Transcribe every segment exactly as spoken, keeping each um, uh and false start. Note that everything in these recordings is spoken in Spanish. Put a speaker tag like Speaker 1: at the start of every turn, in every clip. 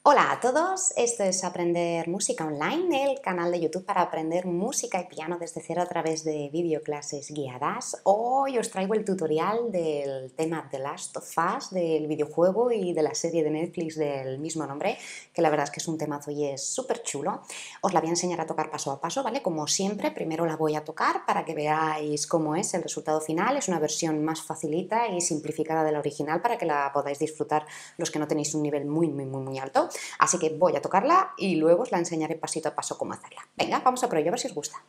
Speaker 1: Hola a todos, esto es Aprender Música Online, el canal de YouTube para aprender música y piano desde cero a través de videoclases guiadas. Hoy os traigo el tutorial del tema The Last of Us, del videojuego y de la serie de Netflix del mismo nombre, que la verdad es que es un temazo y es súper chulo. Os la voy a enseñar a tocar paso a paso, ¿vale? Como siempre, primero la voy a tocar para que veáis cómo es el resultado final. Es una versión más facilita y simplificada de la original para que la podáis disfrutar los que no tenéis un nivel muy, muy, muy, muy alto. Así que voy a tocarla y luego os la enseñaré pasito a paso cómo hacerla. Venga, vamos a por ello, a ver si os gusta.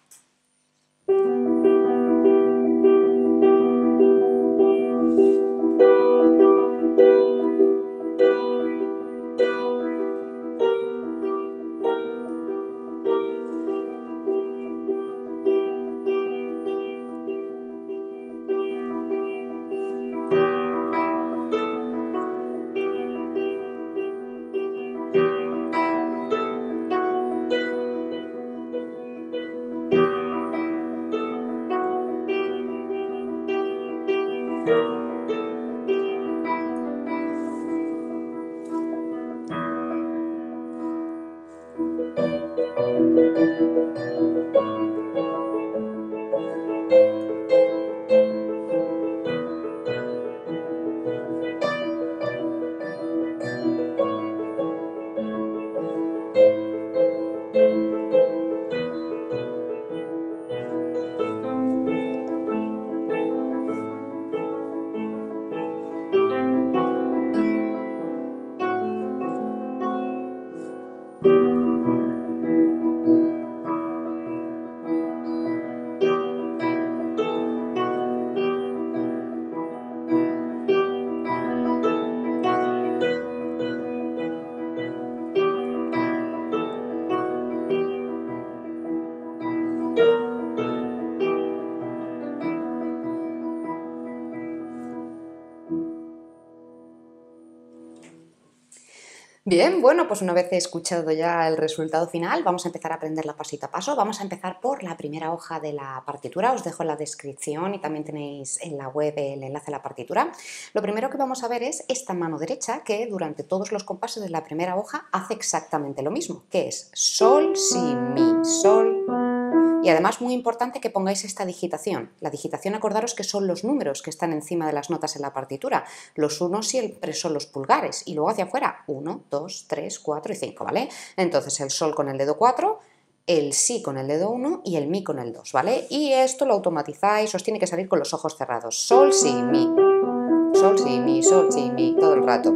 Speaker 1: Bien, bueno, pues una vez he escuchado ya el resultado final, vamos a empezar a aprenderla pasito a paso. Vamos a empezar por la primera hoja de la partitura, os dejo en la descripción y también tenéis en la web el enlace a la partitura. Lo primero que vamos a ver es esta mano derecha que durante todos los compases de la primera hoja hace exactamente lo mismo, que es sol, si, mi, sol. Y además muy importante que pongáis esta digitación. La digitación, acordaros que son los números que están encima de las notas en la partitura. Los unos siempre son los pulgares y luego hacia afuera uno, dos, tres, cuatro y cinco, ¿vale? Entonces el sol con el dedo cuatro, el si con el dedo uno y el mi con el dos, ¿vale? Y esto lo automatizáis, os tiene que salir con los ojos cerrados. Sol, si, mi. Sol, si, mi, sol, si, mi, todo el rato.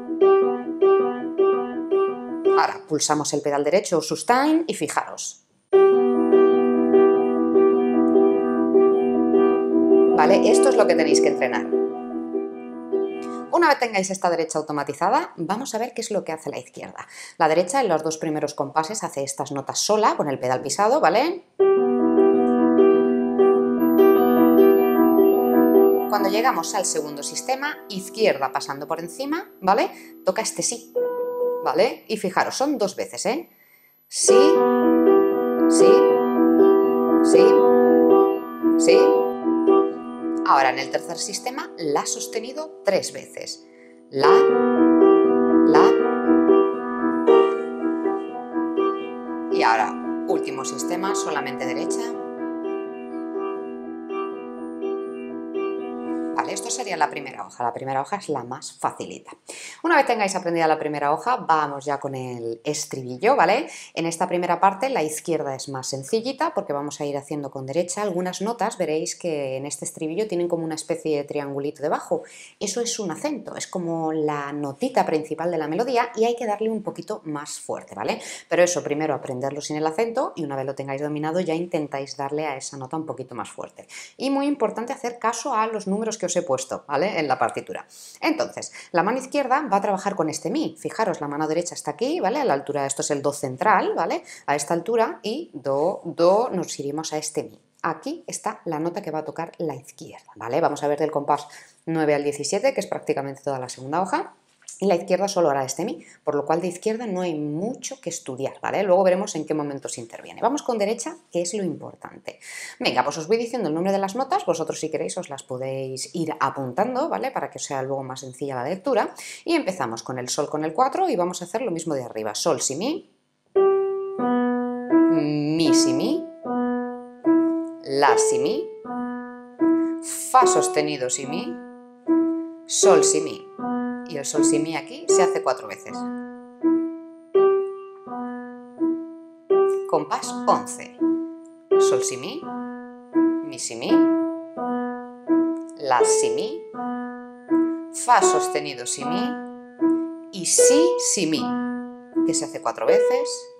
Speaker 1: Ahora pulsamos el pedal derecho o sustain y fijaros. ¿Vale? Esto es lo que tenéis que entrenar. Una vez tengáis esta derecha automatizada, vamos a ver qué es lo que hace la izquierda. La derecha en los dos primeros compases hace estas notas sola, con el pedal pisado, ¿vale? Cuando llegamos al segundo sistema, izquierda pasando por encima, ¿vale? Toca este sí, ¿vale? Y fijaros, son dos veces, ¿eh? Sí, sí, sí, sí. Ahora, en el tercer sistema, la sostenido tres veces. La, la. Y ahora, último sistema, solamente derecha. Vale, esto sería la primera hoja. La primera hoja es la más facilita. Una vez tengáis aprendida la primera hoja, vamos ya con el estribillo, ¿vale? En esta primera parte la izquierda es más sencillita porque vamos a ir haciendo con derecha. Algunas notas veréis que en este estribillo tienen como una especie de triangulito debajo. Eso es un acento, es como la notita principal de la melodía y hay que darle un poquito más fuerte, ¿vale? Pero eso, primero aprenderlo sin el acento y una vez lo tengáis dominado ya intentáis darle a esa nota un poquito más fuerte. Y muy importante hacer caso a los números que os he puesto, ¿vale? En la partitura. Entonces, la mano izquierda va a trabajar con este mi. Fijaros, la mano derecha está aquí, ¿vale? A la altura, esto es el do central, ¿vale? A esta altura y do, do, nos iremos a este mi. Aquí está la nota que va a tocar la izquierda, ¿vale? Vamos a ver del compás nueve al diecisiete, que es prácticamente toda la segunda hoja. y la izquierda solo hará este mi, por lo cual de izquierda no hay mucho que estudiar, ¿vale? Luego veremos en qué momentos interviene. Vamos con derecha, que es lo importante. Venga, pues os voy diciendo el nombre de las notas, vosotros si queréis os las podéis ir apuntando, ¿vale? Para que os sea luego más sencilla la lectura. Y empezamos con el sol con el cuatro y vamos a hacer lo mismo de arriba. Sol, si, mi, mi, si, mi, la, si, mi, fa sostenido, si, mi, sol, si, mi. Y el sol, si, mi aquí se hace cuatro veces. Compás once. Sol, si, mi, mi, si, mi, la, si, mi, fa sostenido, si, mi y si, si, mi, que se hace cuatro veces.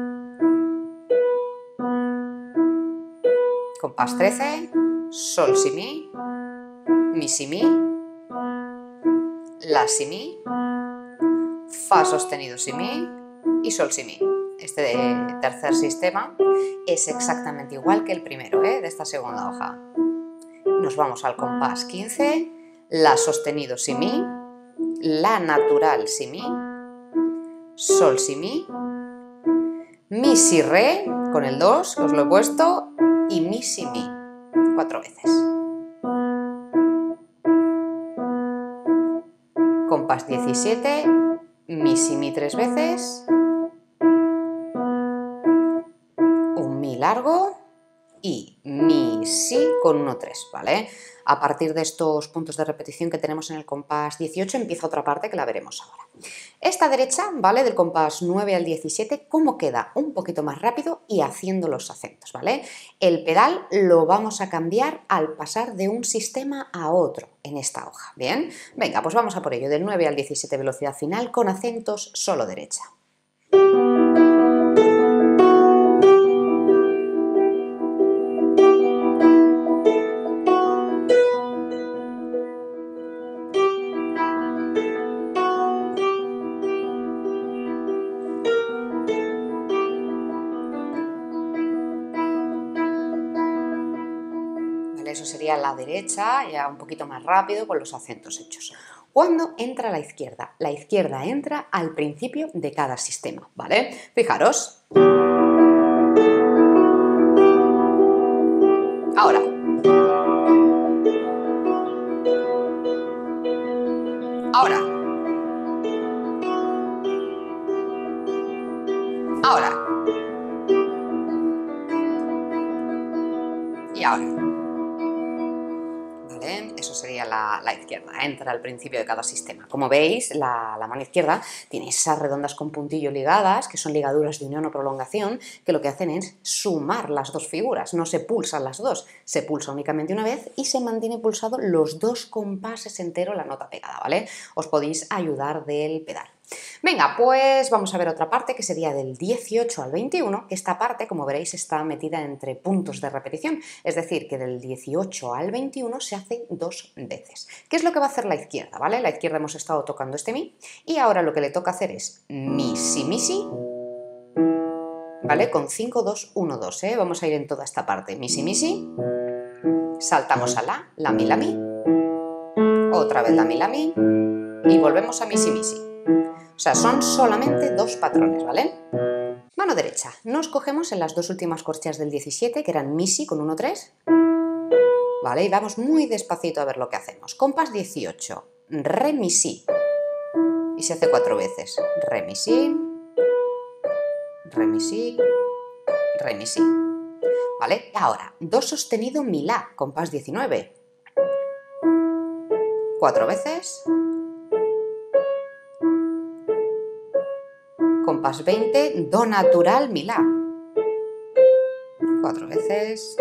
Speaker 1: Compás trece. Sol, si, mi, mi, si, mi, la, si, mi, fa sostenido, si, mi y sol, si, mi. Este tercer sistema es exactamente igual que el primero, ¿eh? De esta segunda hoja. Nos vamos al compás quince, la sostenido, si, mi, la natural, si, mi, sol, si, mi, mi, si, re, con el dos, que os lo he puesto, y mi, si, mi, cuatro veces. Compás diecisiete, mi, si, mi tres veces, un mi largo y mi, si con uno tres, ¿vale? A partir de estos puntos de repetición que tenemos en el compás dieciocho empieza otra parte que la veremos ahora. Esta derecha, ¿vale? Del compás nueve al diecisiete, ¿cómo queda? Un poquito más rápido y haciendo los acentos, ¿vale? El pedal lo vamos a cambiar al pasar de un sistema a otro en esta hoja, ¿bien? Venga, pues vamos a por ello, del nueve al diecisiete velocidad final con acentos solo derecha. Eso sería la derecha, ya un poquito más rápido con los acentos hechos. ¿Cuándo entra la izquierda? La izquierda entra al principio de cada sistema, ¿vale? Fijaros. Ahora. Ahora. Ahora. Y ahora. Eso sería la, la izquierda, entra al principio de cada sistema. Como veis, la, la mano izquierda tiene esas redondas con puntillo ligadas, que son ligaduras de unión o prolongación, que lo que hacen es sumar las dos figuras, no se pulsan las dos, se pulsa únicamente una vez y se mantiene pulsado los dos compases enteros la nota pegada, ¿vale? Os podéis ayudar del pedal. Venga, pues vamos a ver otra parte que sería del dieciocho al veintiuno, que esta parte, como veréis, está metida entre puntos de repetición, es decir, que del dieciocho al veintiuno se hace dos veces. ¿Qué es lo que va a hacer la izquierda? ¿Vale? La izquierda hemos estado tocando este mi y ahora lo que le toca hacer es mi, si, mi, si, ¿vale? Con cinco, dos, uno, dos, ¿eh? Vamos a ir en toda esta parte. Mi, si, mi, si, saltamos a la, la, mi, la, mi, otra vez la, mi, la, mi y volvemos a mi, si, mi, si. O sea, son solamente dos patrones, ¿vale? Mano derecha. Nos cogemos en las dos últimas corcheas del diecisiete, que eran mi, si con uno, tres. ¿Vale? Y vamos muy despacito a ver lo que hacemos. Compás dieciocho. Re, mi, si. Y se hace cuatro veces. Re, mi, si. Re, mi, si. Re, mi, si. ¿Vale? Ahora, do sostenido, mi, la. Compás diecinueve. Cuatro veces. Compás veinte, do natural, mi, la. Cuatro veces.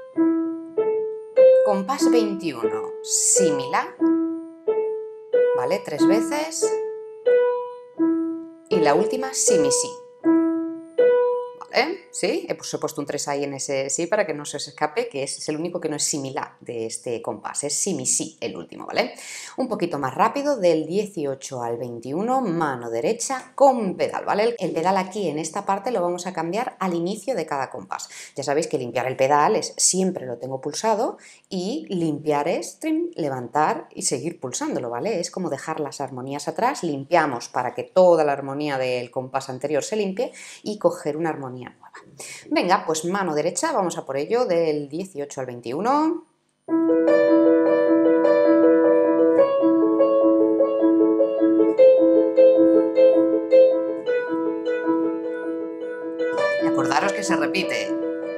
Speaker 1: Compás veintiuno, si, mi, la. ¿Vale? Tres veces. Y la última, si, mi, si. ¿Vale? ¿Sí? He, pues, he puesto un tres ahí en ese sí para que no se os escape, que es, es el único que no es similar de este compás, es si mi si el último, ¿vale? Un poquito más rápido, del dieciocho al veintiuno, mano derecha con pedal, ¿vale? El pedal aquí en esta parte lo vamos a cambiar al inicio de cada compás. Ya sabéis que limpiar el pedal es siempre lo tengo pulsado y limpiar es trim, levantar y seguir pulsándolo, ¿vale? Es como dejar las armonías atrás, limpiamos para que toda la armonía del compás anterior se limpie y coger una armonía nueva. Venga, pues mano derecha, vamos a por ello, del dieciocho al veintiuno. Y acordaros que se repite.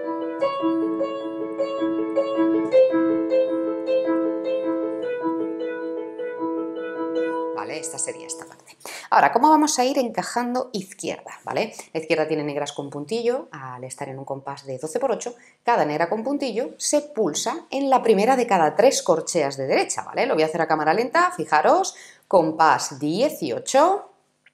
Speaker 1: ¿Vale? Esta sería esta parte. Ahora, ¿cómo vamos a ir encajando izquierda? ¿Vale? La izquierda tiene negras con puntillo, al estar en un compás de doce por ocho, cada negra con puntillo se pulsa en la primera de cada tres corcheas de derecha, ¿vale? Lo voy a hacer a cámara lenta, fijaros, compás dieciocho,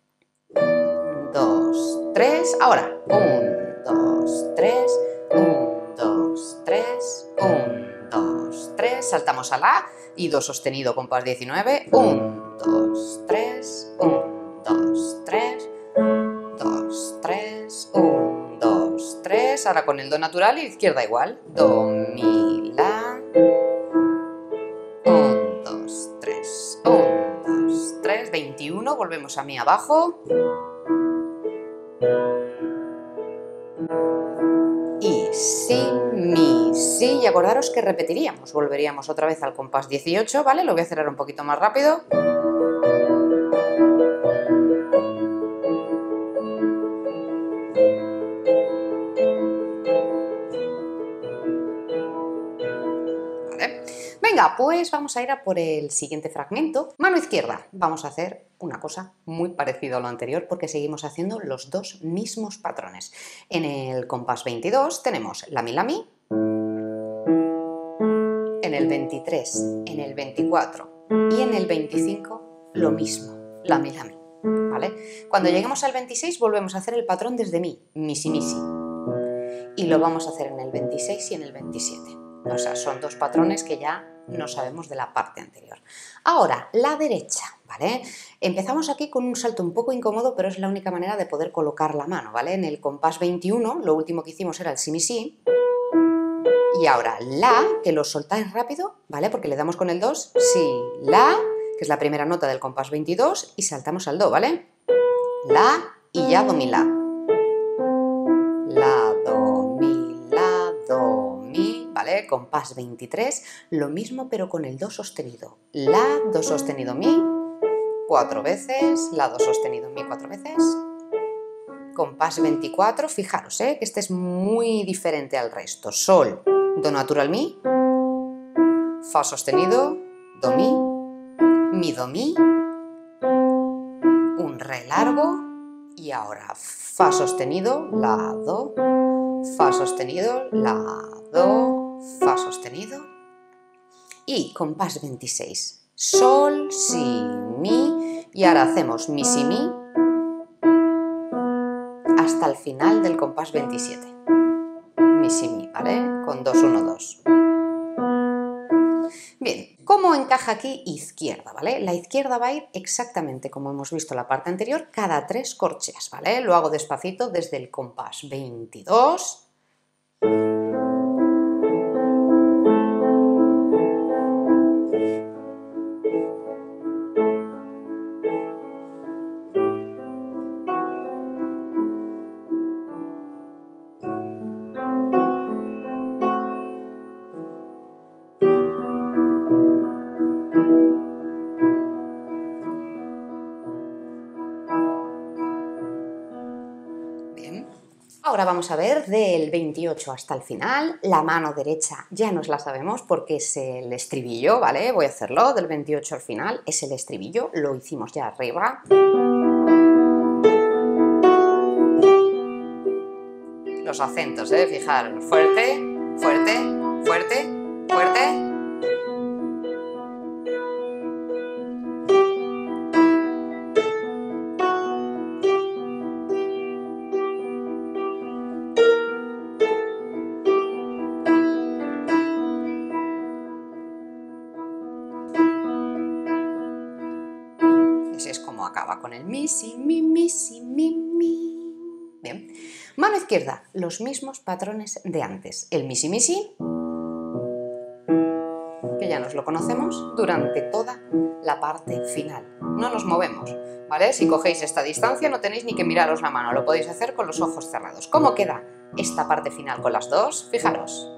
Speaker 1: dos, tres, ahora, uno, dos, tres, uno, dos, tres, uno, dos, tres, saltamos a la y do sostenido, compás diecinueve, uno, dos, tres, uno, dos, tres, dos, tres, uno, dos, tres, ahora con el do natural y izquierda igual, do, mi, la, uno, dos, tres, uno, dos, tres, veintiuno, volvemos a mi abajo, y si, mi, si, y acordaros que repetiríamos, volveríamos otra vez al compás dieciocho, ¿vale? Lo voy a acelerar un poquito más rápido. ¿Vale? Venga, pues vamos a ir a por el siguiente fragmento. Mano izquierda, vamos a hacer una cosa muy parecida a lo anterior porque seguimos haciendo los dos mismos patrones. En el compás veintidós tenemos la mi, la mi, en el veintitrés, en el veinticuatro y en el veinticinco lo mismo, la mi, la mi, ¿vale? Cuando lleguemos al veintiséis volvemos a hacer el patrón desde mi, mi, si, mi, si, y lo vamos a hacer en el veintiséis y en el veintisiete. O sea, son dos patrones que ya no sabemos de la parte anterior. Ahora, la derecha, ¿vale? Empezamos aquí con un salto un poco incómodo, pero es la única manera de poder colocar la mano, ¿vale? En el compás veintiuno, lo último que hicimos era el si, mi, si. Y ahora la, que lo soltáis rápido, ¿vale? Porque le damos con el dos, si, la, que es la primera nota del compás veintidós, y saltamos al do, ¿vale? La y ya do, mi, la. La, do, mi, la, do, mi, ¿vale? Compás veintitrés, lo mismo pero con el do sostenido. La, do sostenido, mi, cuatro veces, la, do sostenido, mi, cuatro veces. Compás veinticuatro, fijaros, ¿eh? Que este es muy diferente al resto. Sol, do natural, mi, fa sostenido, do, mi, mi, do, mi, un re largo y ahora fa sostenido, la, do, fa sostenido, la, do, fa sostenido y compás veintiséis, sol, si, mi y ahora hacemos mi, si, mi hasta el final del compás veintisiete, mi, si, mi, ¿vale? Con dos, uno, dos. Bien, ¿cómo encaja aquí izquierda, ¿vale? La izquierda va a ir exactamente como hemos visto en la parte anterior, cada tres corcheas, ¿vale? Lo hago despacito desde el compás veintidós. Ahora vamos a ver del veintiocho hasta el final, la mano derecha ya nos la sabemos porque es el estribillo, ¿vale? Voy a hacerlo del veintiocho al final, es el estribillo, lo hicimos ya arriba. Los acentos, ¿eh? Fijaros, fuerte, fuerte, fuerte, fuerte. acaba con el mi, si, mi, mi, si, mi, mi. Bien. Mano izquierda, los mismos patrones de antes. El mi, si, mi, si, que ya nos lo conocemos durante toda la parte final. No nos movemos, ¿vale? Si cogéis esta distancia no tenéis ni que miraros la mano, lo podéis hacer con los ojos cerrados. ¿Cómo queda esta parte final con las dos? Fijaros.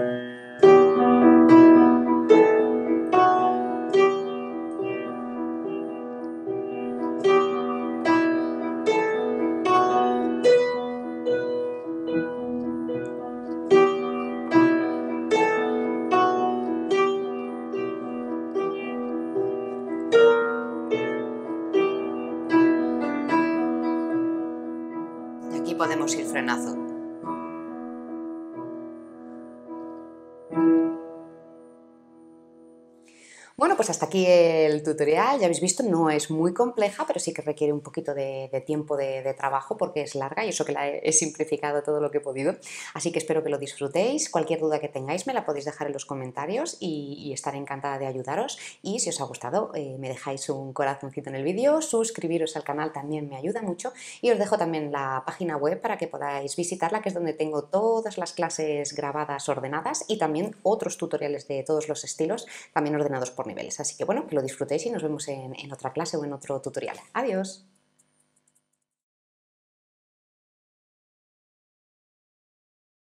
Speaker 1: Y aquí podemos ir frenazo. Bueno, pues hasta aquí el tutorial. Ya habéis visto, no es muy compleja, pero sí que requiere un poquito de, de tiempo de, de trabajo porque es larga y eso que la he, he simplificado todo lo que he podido. Así que espero que lo disfrutéis. Cualquier duda que tengáis me la podéis dejar en los comentarios y, y estaré encantada de ayudaros. Y si os ha gustado, eh, me dejáis un corazoncito en el vídeo, suscribiros al canal también me ayuda mucho y os dejo también la página web para que podáis visitarla, que es donde tengo todas las clases grabadas ordenadas y también otros tutoriales de todos los estilos, también ordenados por niveles. Así que bueno, que lo disfrutéis y nos vemos en, en otra clase o en otro tutorial. Adiós.